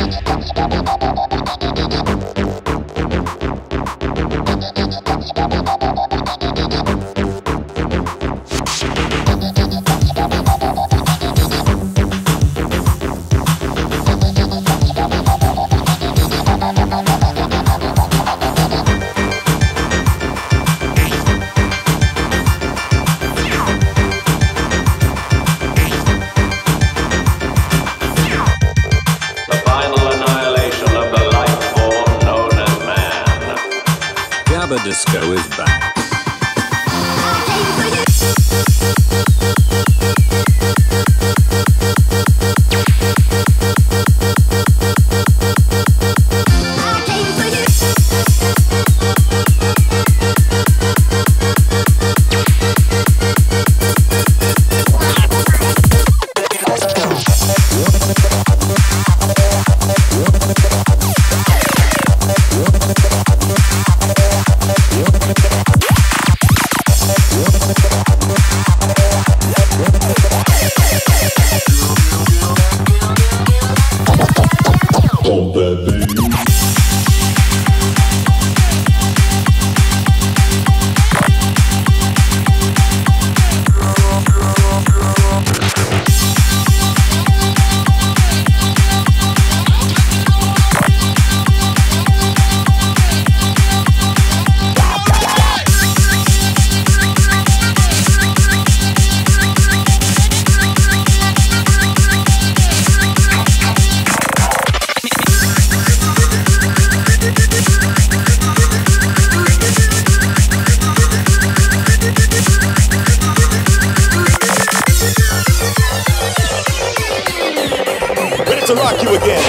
Disco is back. To rock you again.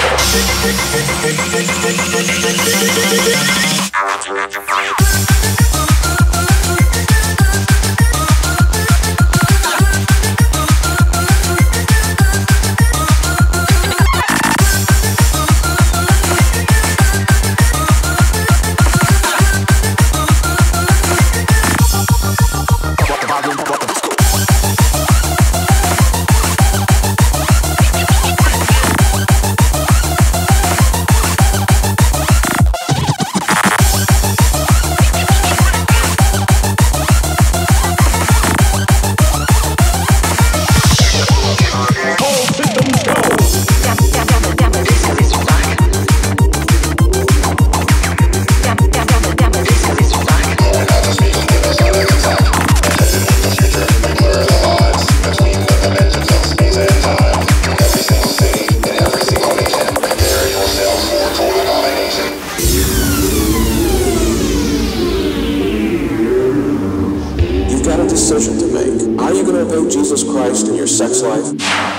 Decision to make. Are you going to obey Jesus Christ in your sex life?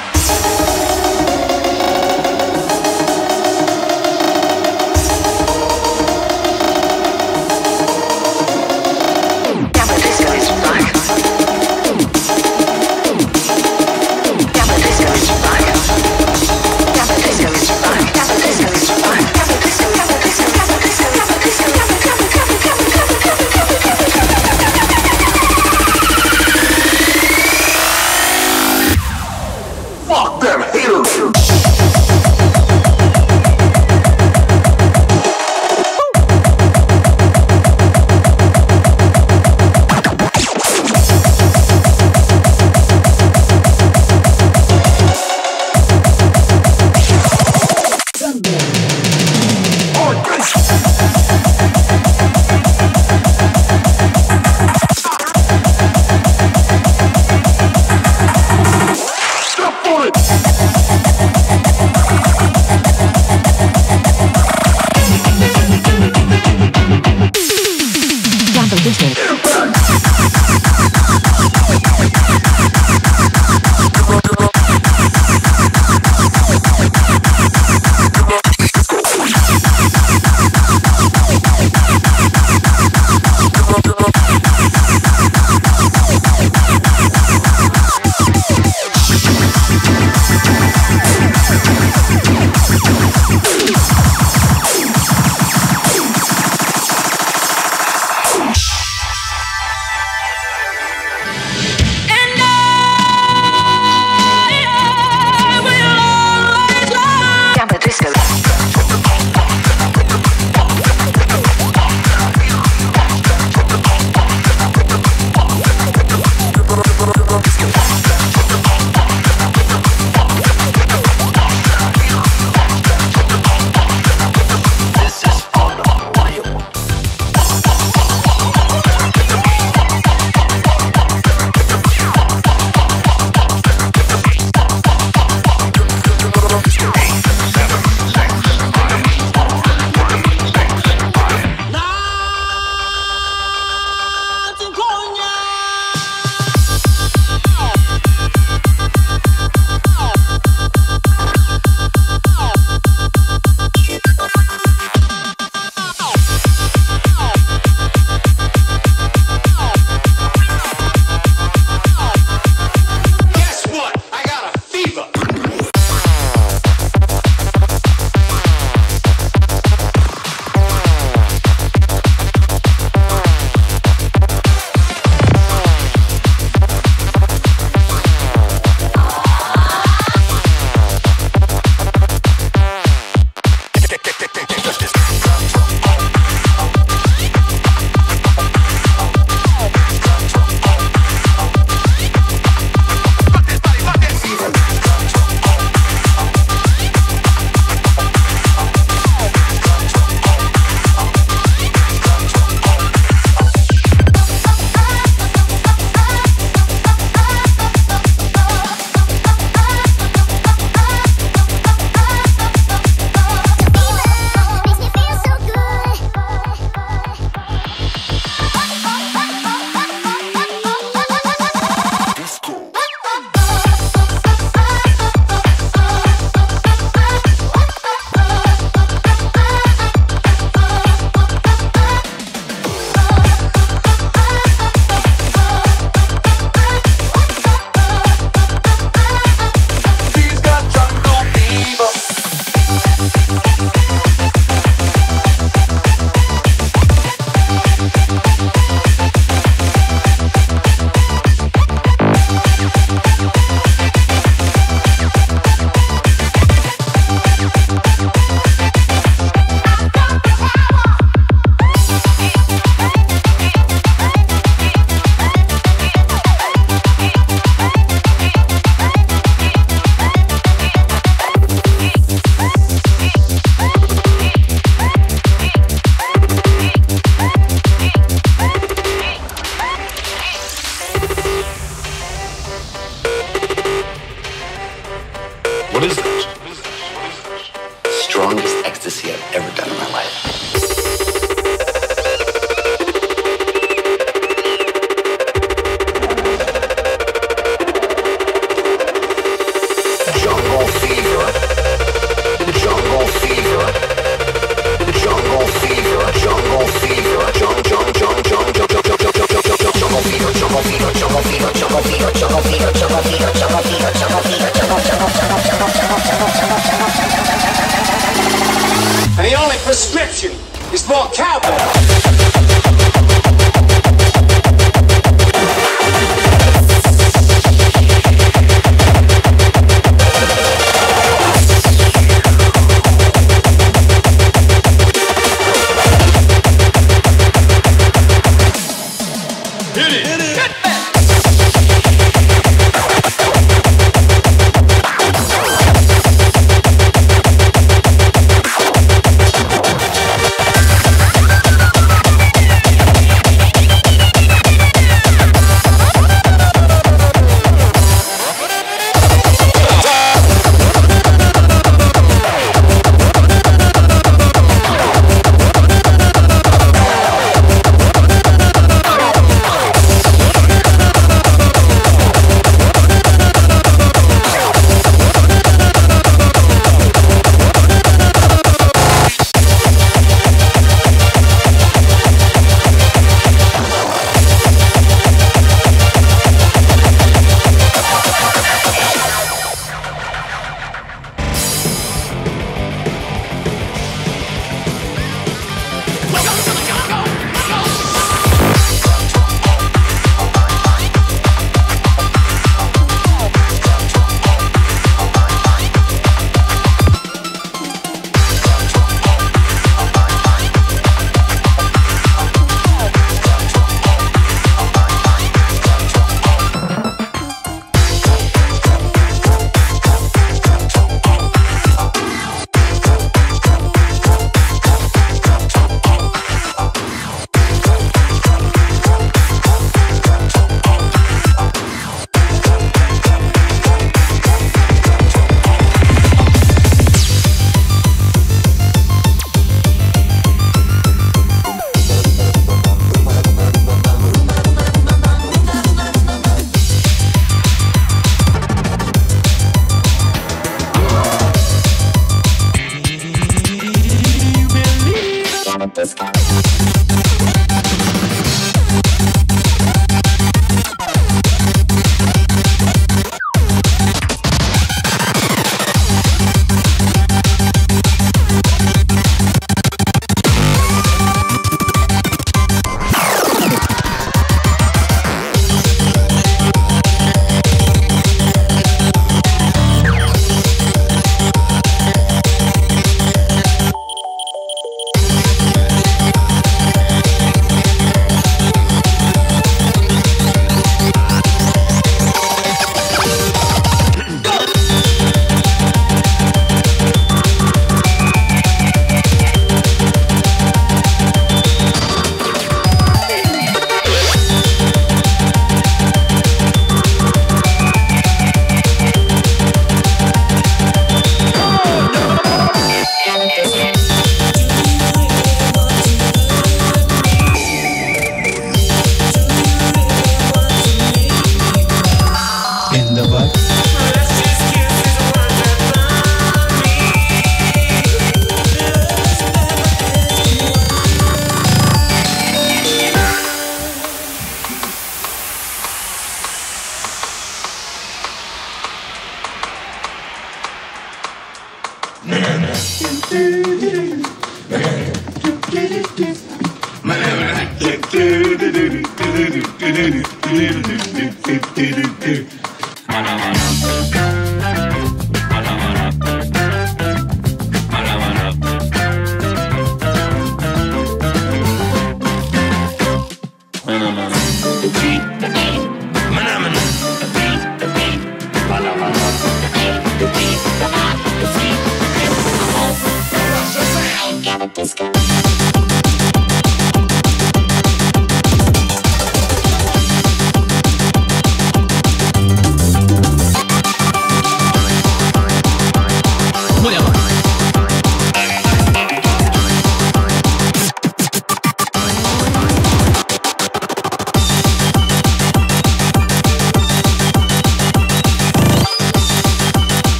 Fuck them haters! strongest ecstasy I've ever done in my life. Jungle fever, jungle fever, jungle fever, jungle fever, jungle fever, jungle fever, jungle fever, jungle fever, jungle fever, jungle fever, jungle fever, jungle fever, jungle fever, and the only prescription is more cowboy.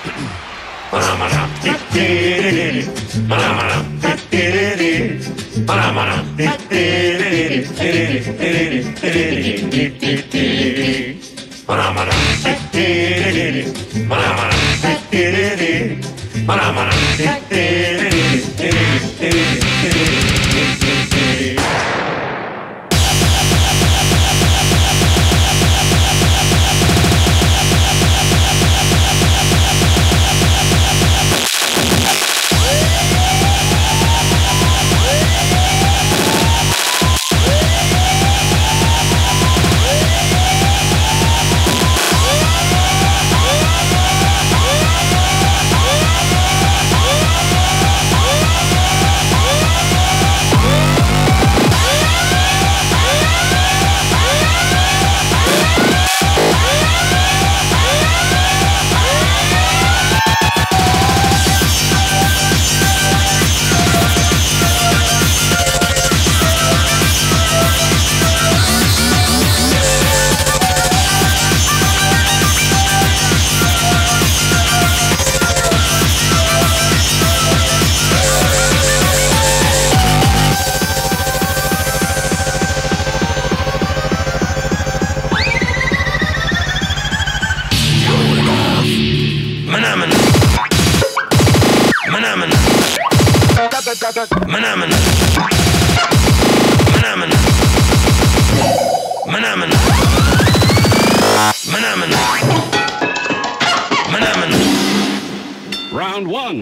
Round one.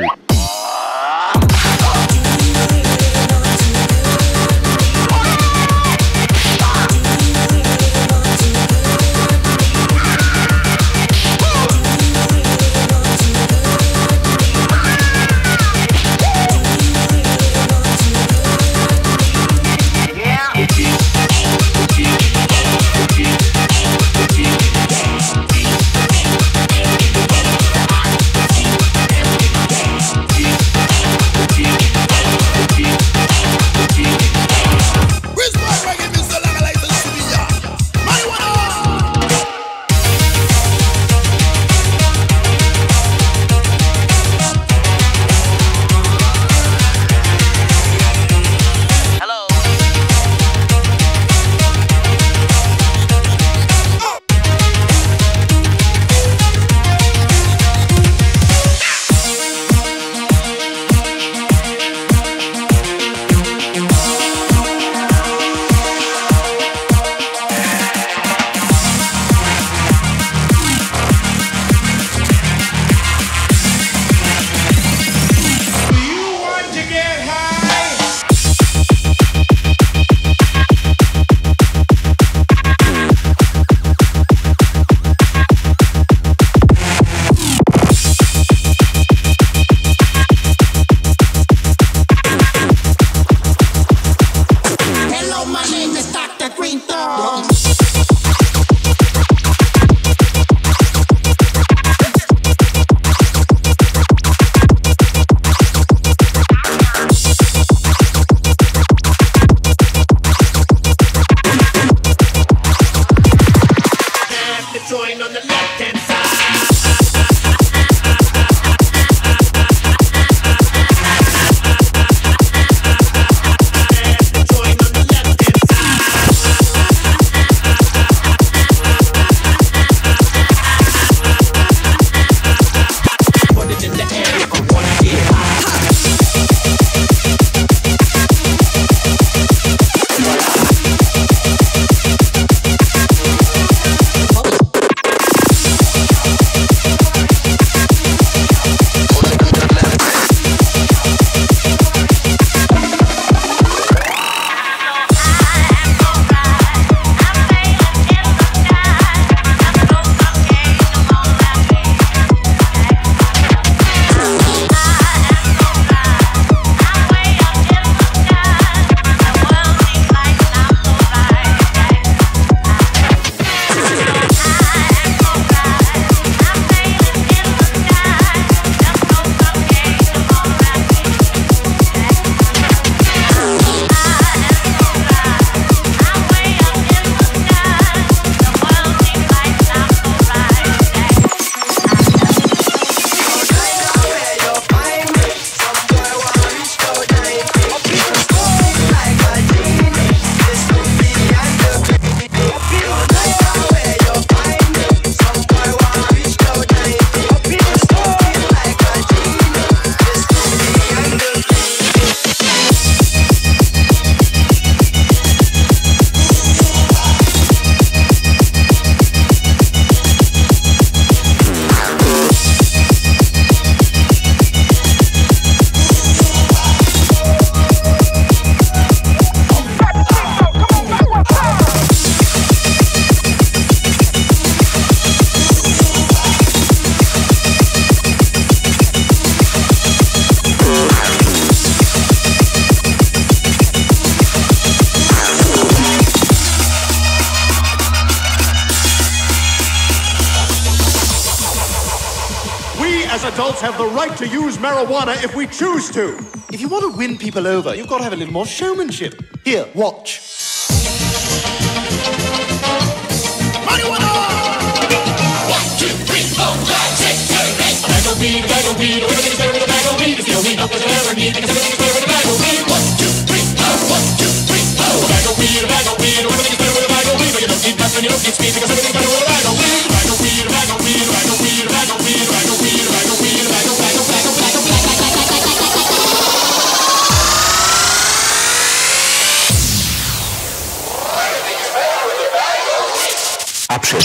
as adults have the right to use marijuana if we choose to. If you want to win people over, you've got to have a little more showmanship. Here, watch. Marijuana! 1, 2, 3, 4, 5, 6, 7, 8. A bag of weed, everything's better with a bag of weed. It's the only help that you'll ever need, because everything's better with a bag of weed. 1, 2, 3, oh, 1, 2, 3, oh. A bag of weed, everything's better with a bag of weed. But you don't need dust and you don't need speed, because everything's better with a bag of weed. A bag of weed, a bag of weed, a bag of weed, a bag of weed, a bag of weed, a bag of weed, a bag of bag of bag of bag of bag of Options.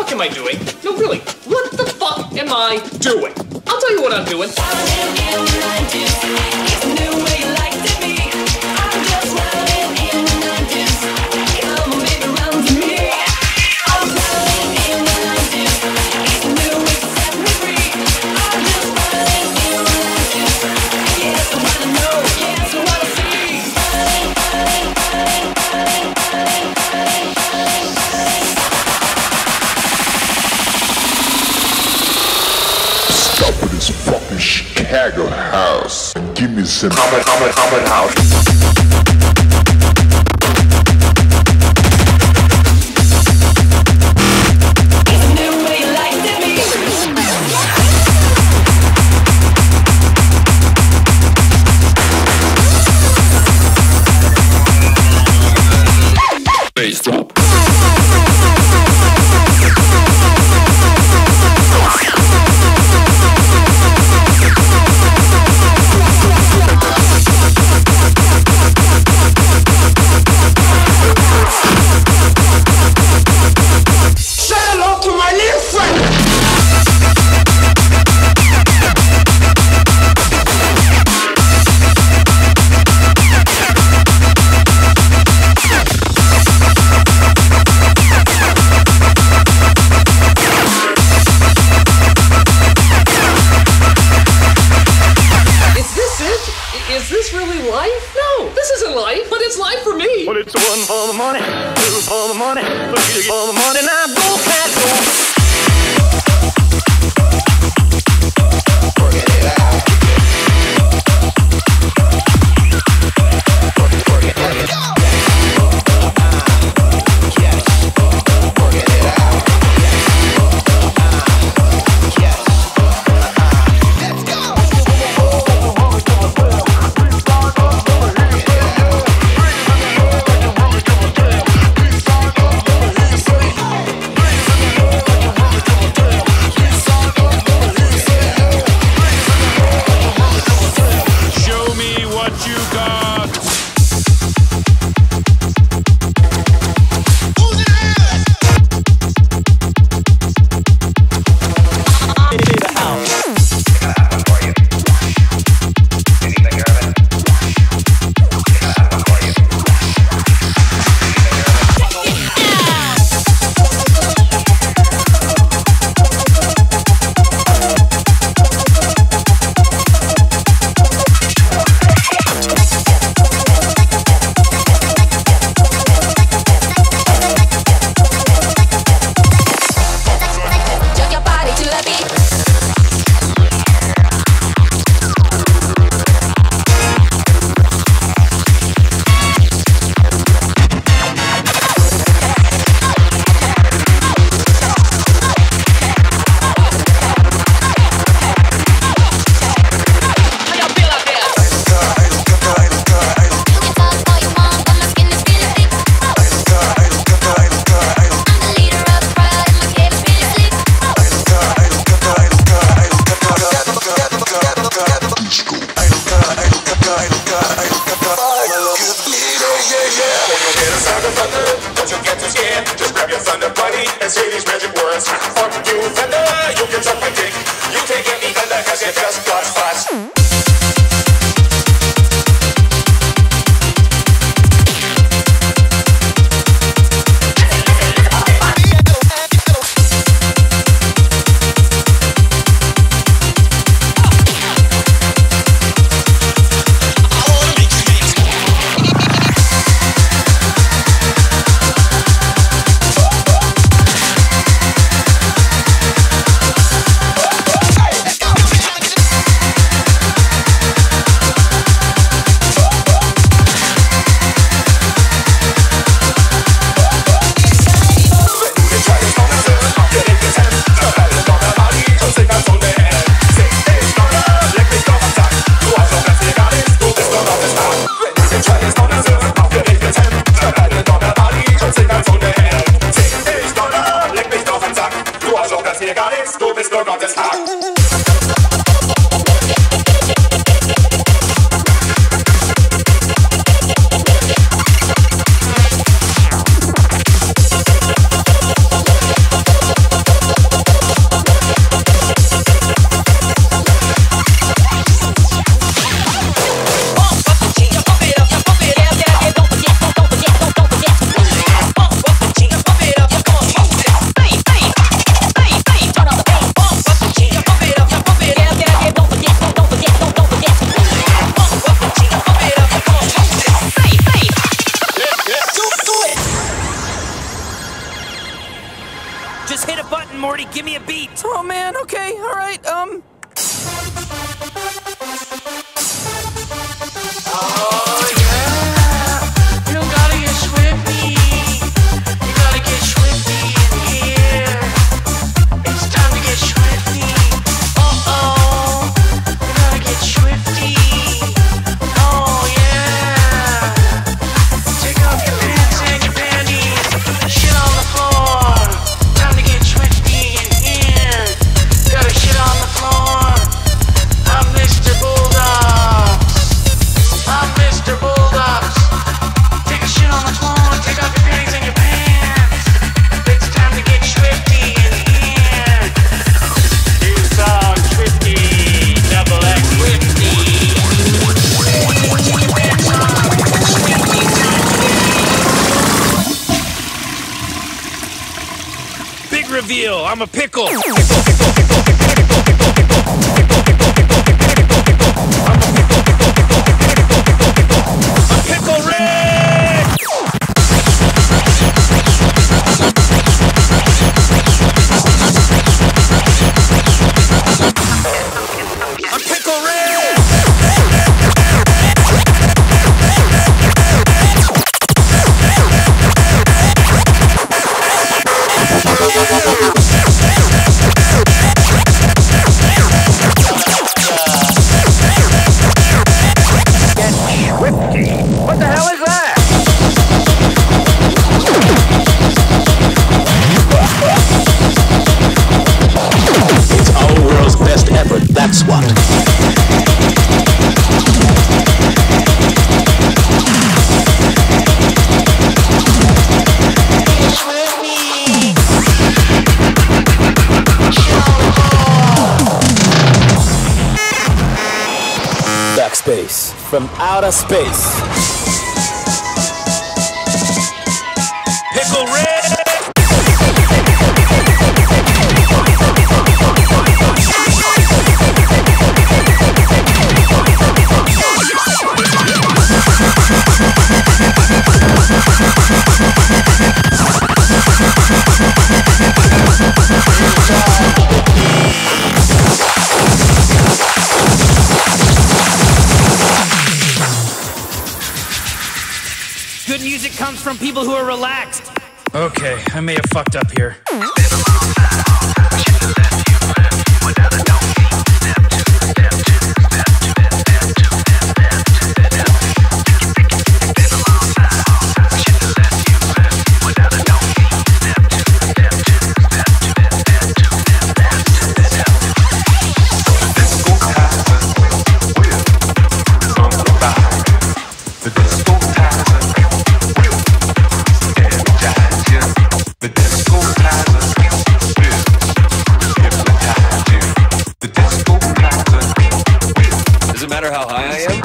fuck am I doing? No, really, what the fuck am I doing? I'll tell you what I'm doing. Chicago house and give me some Common house. Bass drop. Is this really life? No, this isn't life, but it's life for me. Well, it's one for the money, two for the money, three for the money. Now go, cat, go. Just hit a button, Morty. Give me a beat. Oh man, okay, all right, Oh yeah, you gotta get swifty. You gotta get swifty in here. It's time to get swifty. Uh-oh, you gotta get swifty. Oh yeah. Take off your pants and your panties. Shit on the floor. Time to get swifty in here. Gotta shit on the floor. I'm Mr. Bulldogs. I'm Mr. Bulldogs. Take a shit on the floor. Take off your panties and your pants. It's time to get swifty in here. It's all swifty. Double X swifty. Big reveal. I'm a pickle. Pickle Rick! I'm Pickle Rick! What the hell is that? It's our world's best effort, that's what. Backspace from outer space. Pickle Rick! Good music comes from people who are relaxed. Okay, I may have fucked up here. Does it matter how high I am?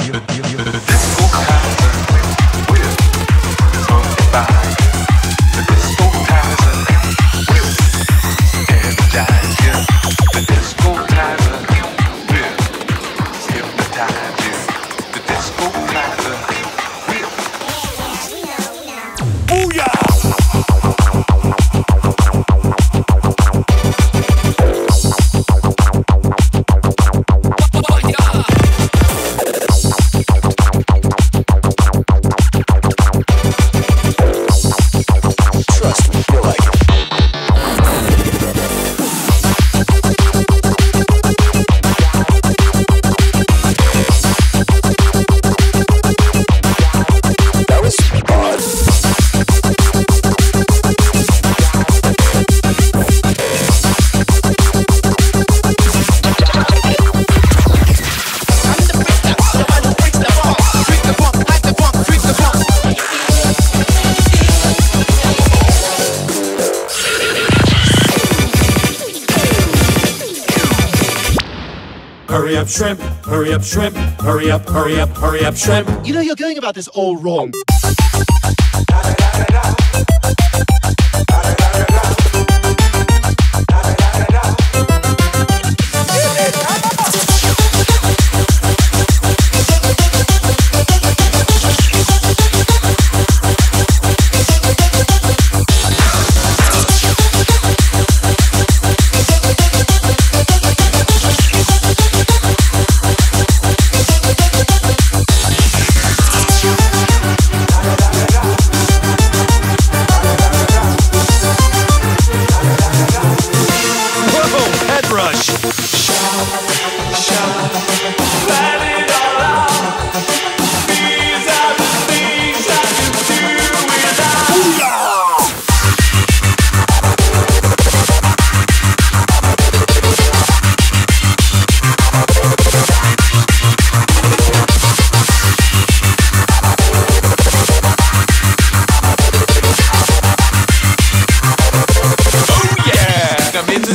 Hurry up, shrimp, hurry up, shrimp, hurry up, hurry up, hurry up, shrimp. You know, you're going about this all wrong.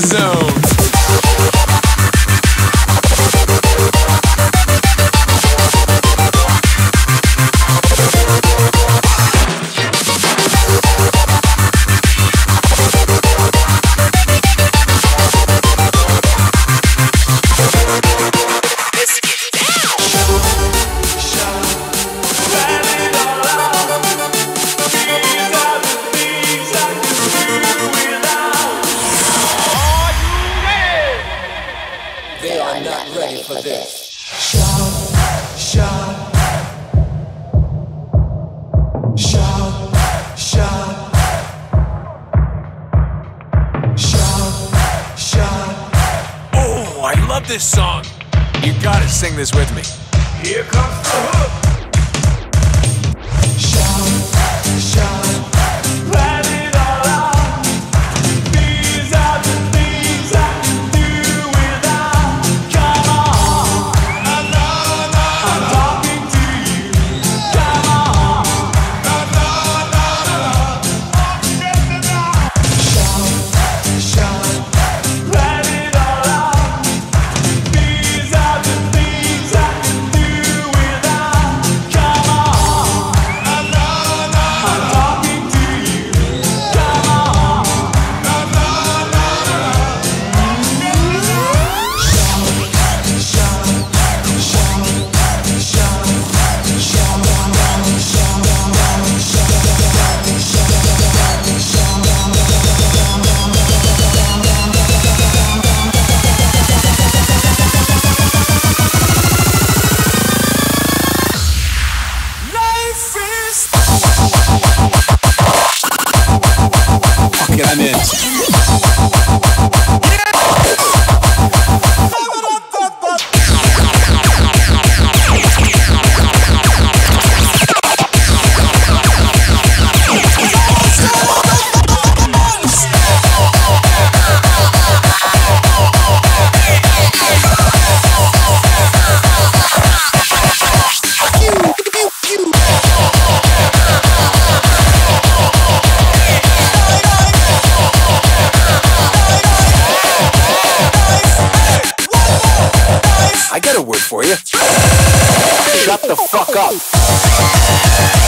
zone. They are not ready for this. Oh, I love this song. You gotta sing this with me. Here comes the hook. Let it all out. These are the things I can do without. Come on. I'm talking to you. Come on. Let it all out. These are the things I can do without. Come on. I'm talking to you. Come on. Fuck it, I'm in. I got a word for you. Shut the fuck up.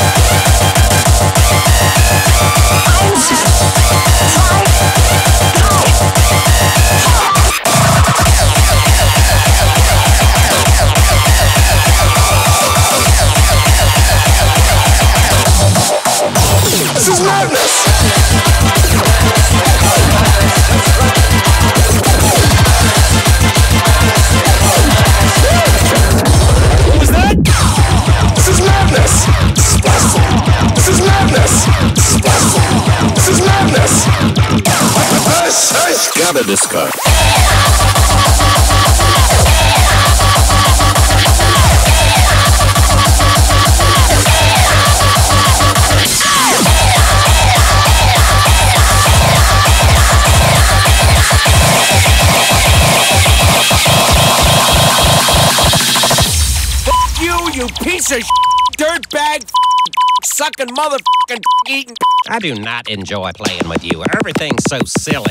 This is madness! What was that? This is madness! This is madness! This is madness! Gather this car. You piece of dirtbag, sucking motherfucking eating. I do not enjoy playing with you. Everything's so silly.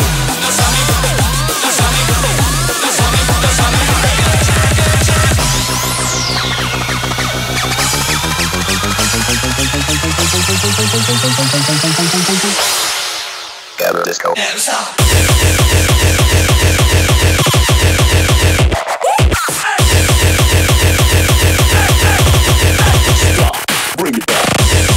Gabba Disco. Never stop. Bring it back.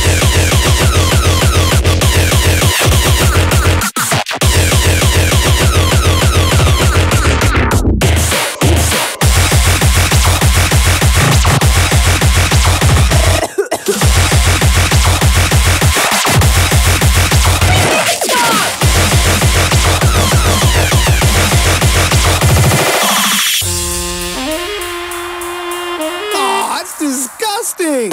Disgusting!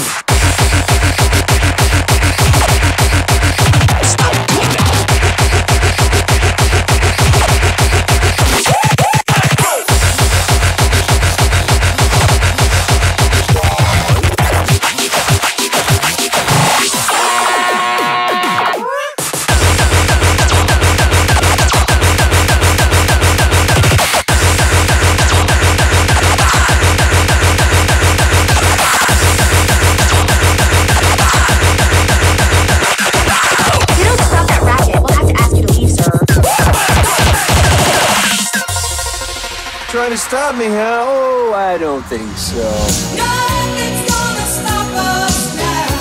Trying to stop me, huh? Oh, I don't think so. Nothing's gonna stop us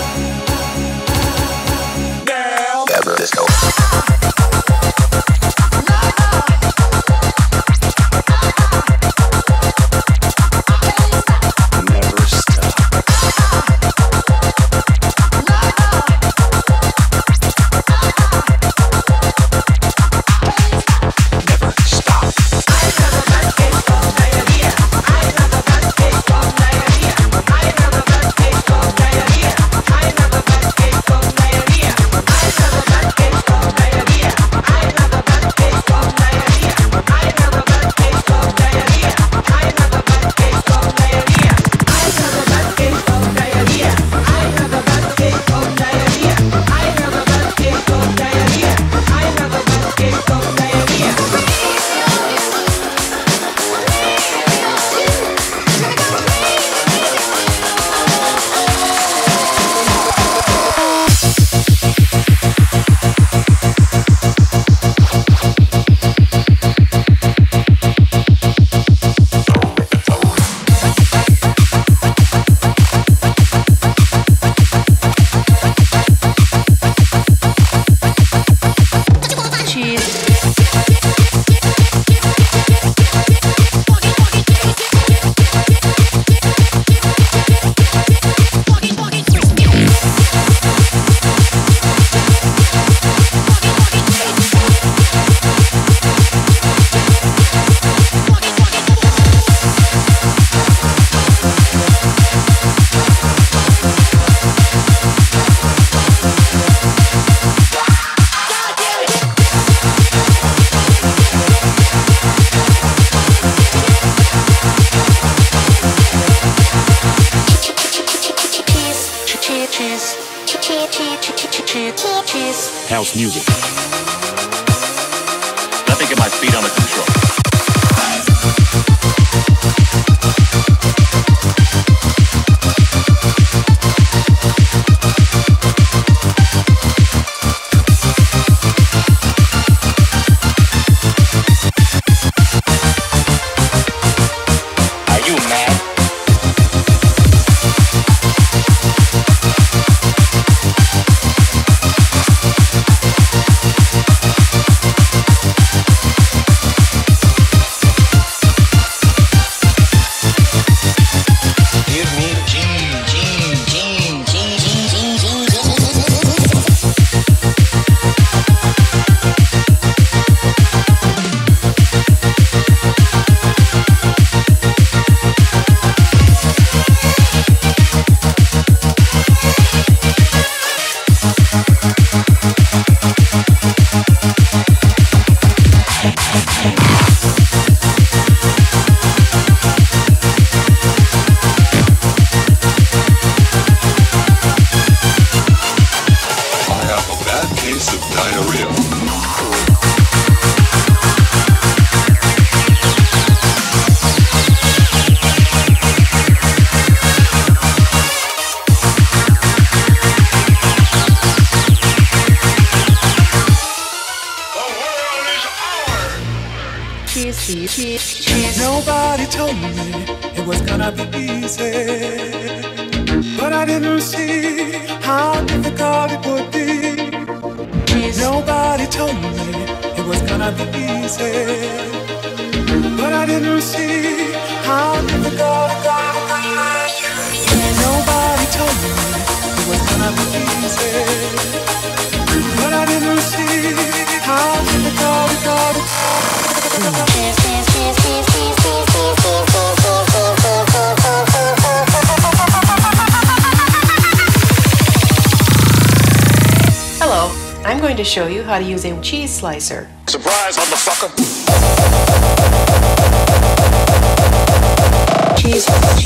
now. Gabba Disco. Never stop. Never House music. Let me get my feet under control. Nobody told me it was gonna be easy, but I didn't see how difficult it would be. Nobody told me it was gonna be easy, but I didn't see how difficult it got. Nobody told me it was gonna be easy, but I didn't see how difficult it got. Hello, I'm going to show you how to use a cheese slicer. Surprise, motherfucker! Cheese.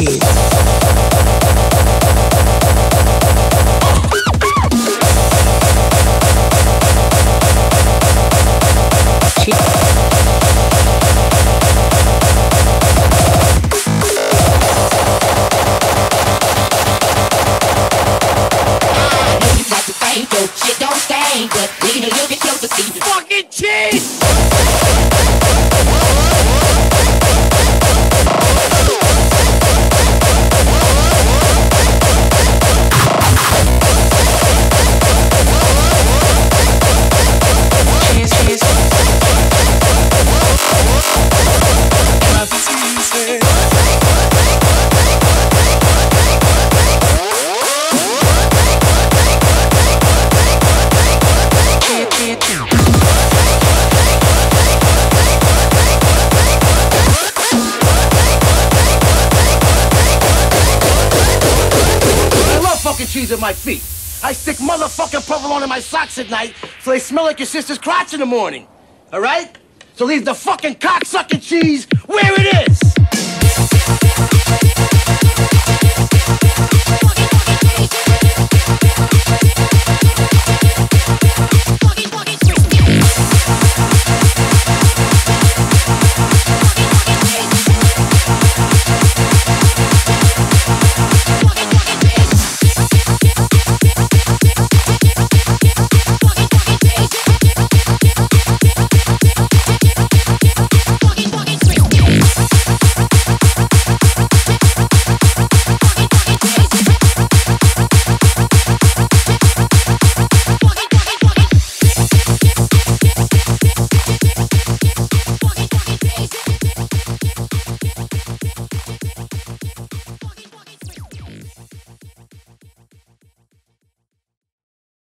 Shit don't stink, but we know you get close to see fucking cheese. Cheese at my feet. I stick motherfucking provolone in my socks at night so they smell like your sister's crotch in the morning. All right? So leave the fucking cocksucking cheese where it is.